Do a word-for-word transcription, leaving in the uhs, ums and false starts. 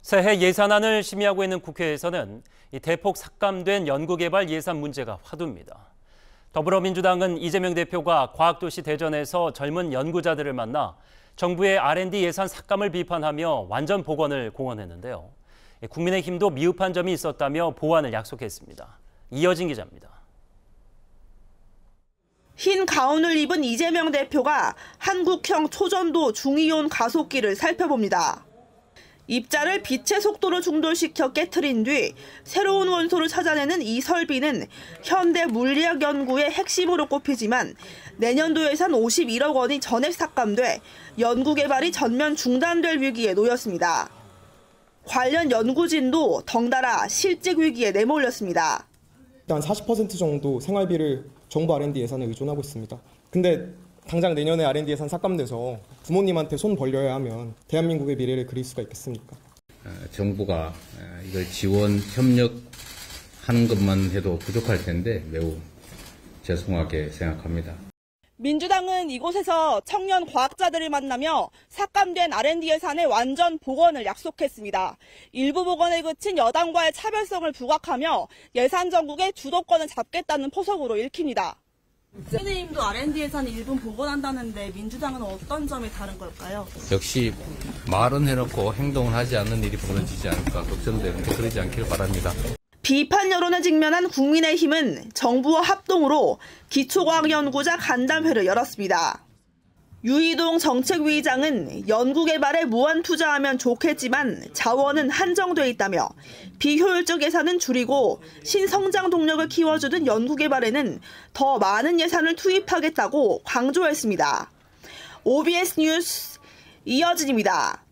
새해 예산안을 심의하고 있는 국회에서는 이 대폭 삭감된 연구개발 예산 문제가 화두입니다. 더불어민주당은 이재명 대표가 과학도시 대전에서 젊은 연구자들을 만나 정부의 알 앤 디 예산 삭감을 비판하며 완전 복원을 공언했는데요. 국민의힘도 미흡한 점이 있었다며 보완을 약속했습니다. 이어진 기자입니다. 흰 가운을 입은 이재명 대표가 한국형 초전도 중이온 가속기를 살펴봅니다. 입자를 빛의 속도로 충돌시켜 깨트린 뒤 새로운 원소를 찾아내는 이 설비는 현대 물리학 연구의 핵심으로 꼽히지만 내년도 예산 오십일억 원이 전액 삭감돼 연구 개발이 전면 중단될 위기에 놓였습니다. 관련 연구진도 덩달아 실직 위기에 내몰렸습니다. 일단 사십 퍼센트 정도 생활비를 정부 알 앤 디 예산에 의존하고 있습니다. 근데 당장 내년에 알 앤 디 예산 삭감돼서 부모님한테 손 벌려야 하면 대한민국의 미래를 그릴 수가 있겠습니까? 정부가 이걸 지원, 협력하는 것만 해도 부족할 텐데 매우 죄송하게 생각합니다. 민주당은 이곳에서 청년 과학자들을 만나며 삭감된 알 앤 디 예산의 완전 복원을 약속했습니다. 일부 복원에 그친 여당과의 차별성을 부각하며 예산 전국의 주도권을 잡겠다는 포석으로 읽힙니다. 국민의힘도 알 앤 디 예산을 일부 복원한다는데 민주당은 어떤 점이 다른 걸까요? 역시 말은 해놓고 행동을 하지 않는 일이 벌어지지 않을까 걱정되는데 그러지 않길 바랍니다. 비판 여론에 직면한 국민의힘은 정부와 합동으로 기초과학연구자 간담회를 열었습니다. 유이동 정책위의장은 연구개발에 무한 투자하면 좋겠지만 자원은 한정돼 있다며 비효율적 예산은 줄이고 신성장 동력을 키워주는 연구개발에는 더 많은 예산을 투입하겠다고 강조했습니다. 오 비 에스 뉴스 이어진입니다.